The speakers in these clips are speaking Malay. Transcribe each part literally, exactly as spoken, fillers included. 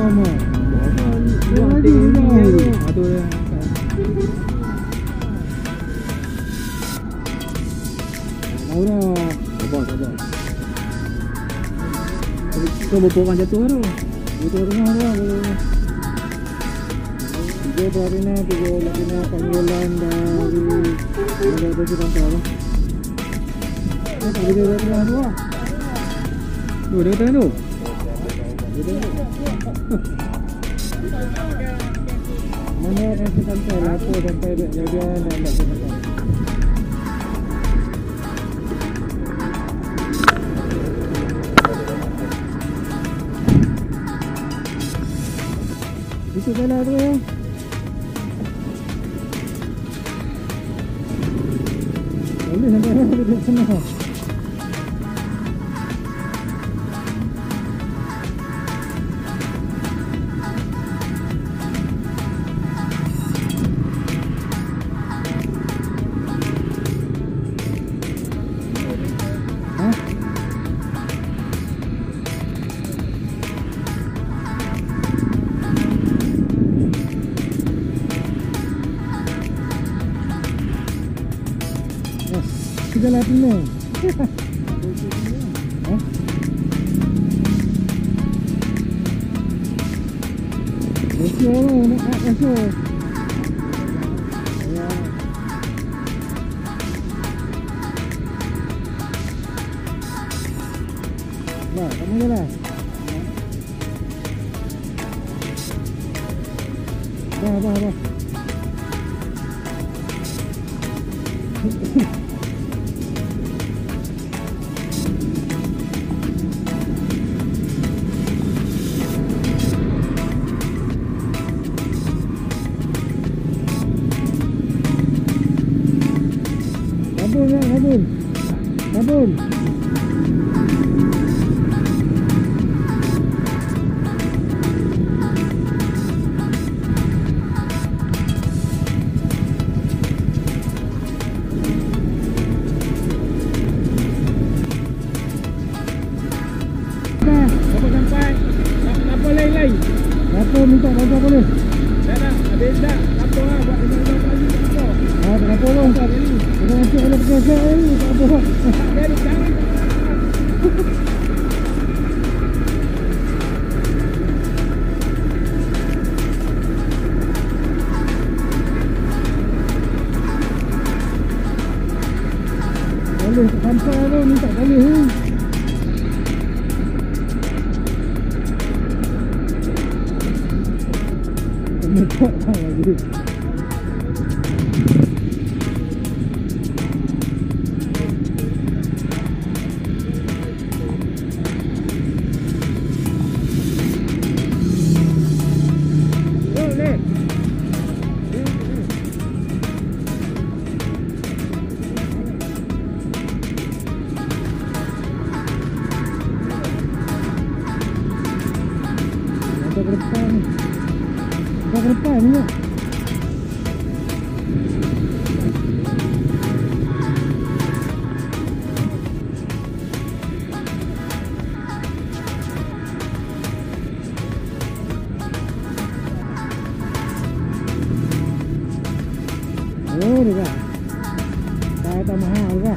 lama. Dia Lagi lagi. Aduh dia. Tahu dah. Sabar, sabar. Kau berapa orang jatuh tu? Itu rumah dah. Tiga berapa ni? Tiga lagi ni panggilan dari ada ada di kantor lah. Ni tak boleh dari rumah tu lah. Tu dia kata tu. Mana kasi kantor lah apa sampai dia dia dia nak nak kantor. Itu jalan tu ya. Boleh sampai mana di sana. Jalan ni. Hah? Esok lah, nak esok. Ya. Nah, kamu jalan. Dah, dah, dah. Kabul ya, kabul. Kabul. Dah, dapat sampai. Apa lain-lain? Apa minta bantuan boleh? Dah dah, habis dah. Apa lah buat lima kali apa? Ah, tak apa lah. Tak apa. Kita nanti ada pekerjaan ni, tak apa. Dia ni jangan. Boleh sampai tu, minta boleh ni. Minta tak lagi. Ke depan ni. Ke depan ni. Oh, ni kan. Dah tak mahal kan.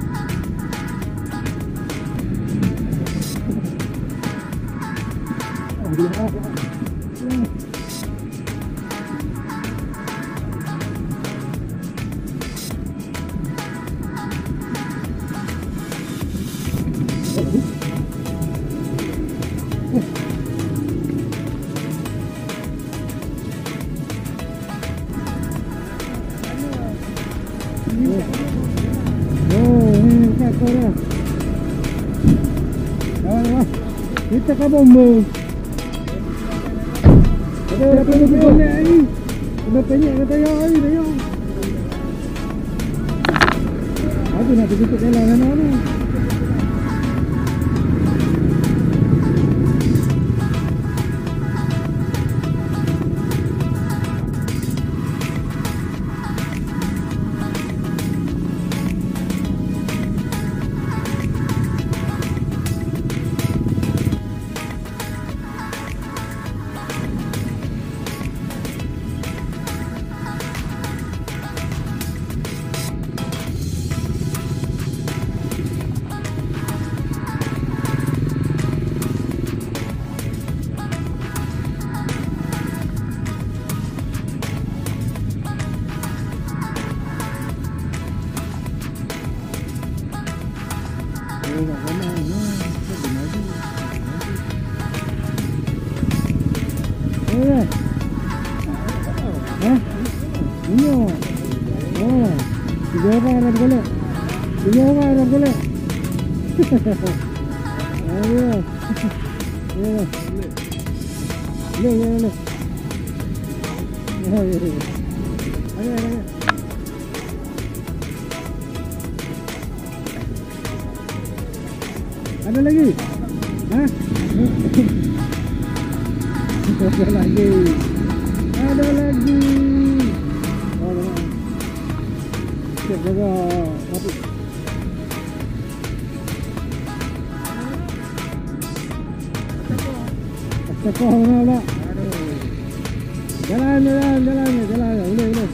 Alhamdulillah. Oh, ni kat kau dah. Dah, dah. Kita kan bomba. Ada apa ni penyek ni? Ada penyek kata ya ni dah ya. Aku nak tutup jalan mana ni? Oh, kat sana. Ha, tak ada lagi. Eh. Ha? Ini. Oh. Tiga orang ada golek. Tiga orang ada golek. Ayo. Ayo. Le, le, le. Ayo, ayo. Ayo, ayo. Ada lagi? Ha? Ada lagi. Ada lagi. Oh, mana? Cek jaga api. Cepat mana pula? Jalan, jalan, jalan, jalan. Boleh, boleh.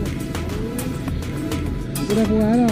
Aku dah puas dah.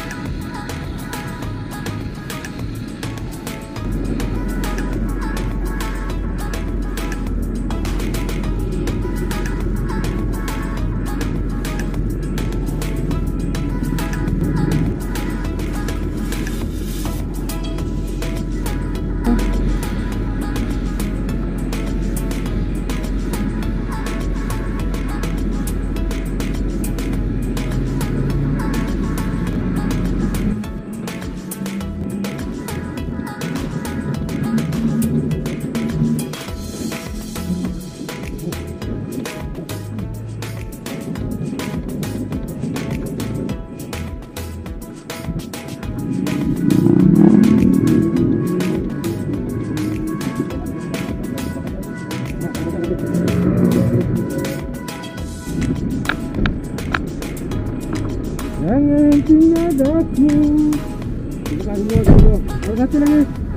Jangan tinggal aku. Kita lagi dua, dua. Ada satu lagi.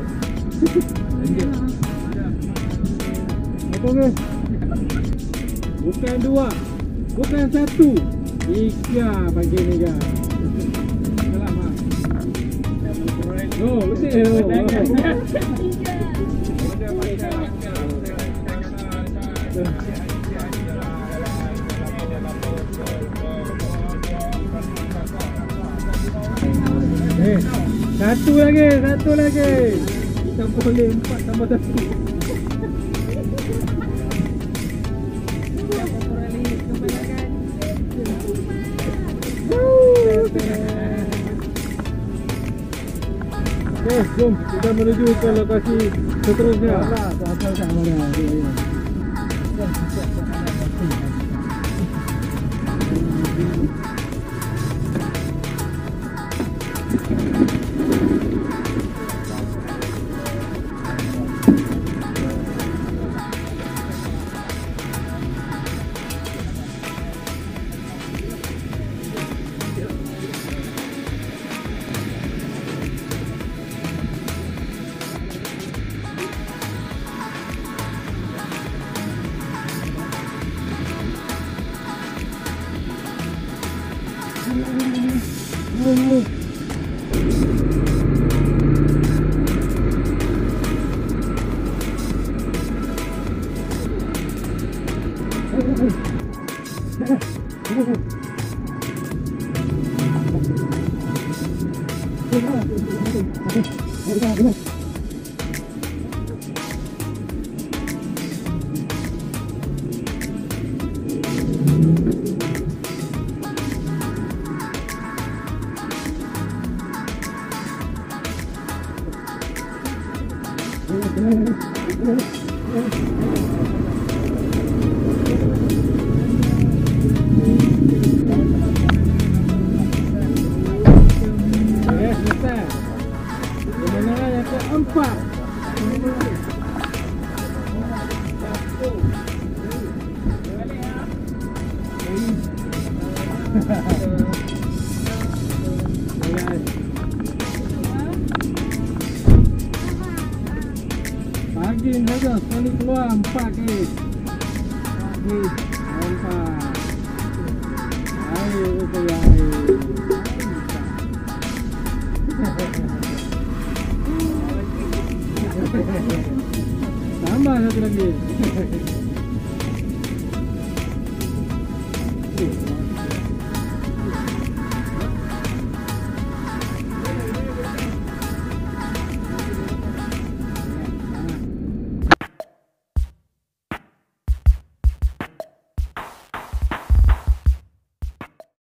Satu lagi. Bukan dua, bukan satu. Tiga pagi ni kan. Selamat. Oh, betul. Eh, satu lagi, satu lagi. Kita boleh empat tambah satu. Okey, jom kita menuju ke lokasi seterusnya. Asal tak mana. Empat. Pagi saja sekali keluar empat ke. Pagi empat. Ayo saya. Tambah satu lagi.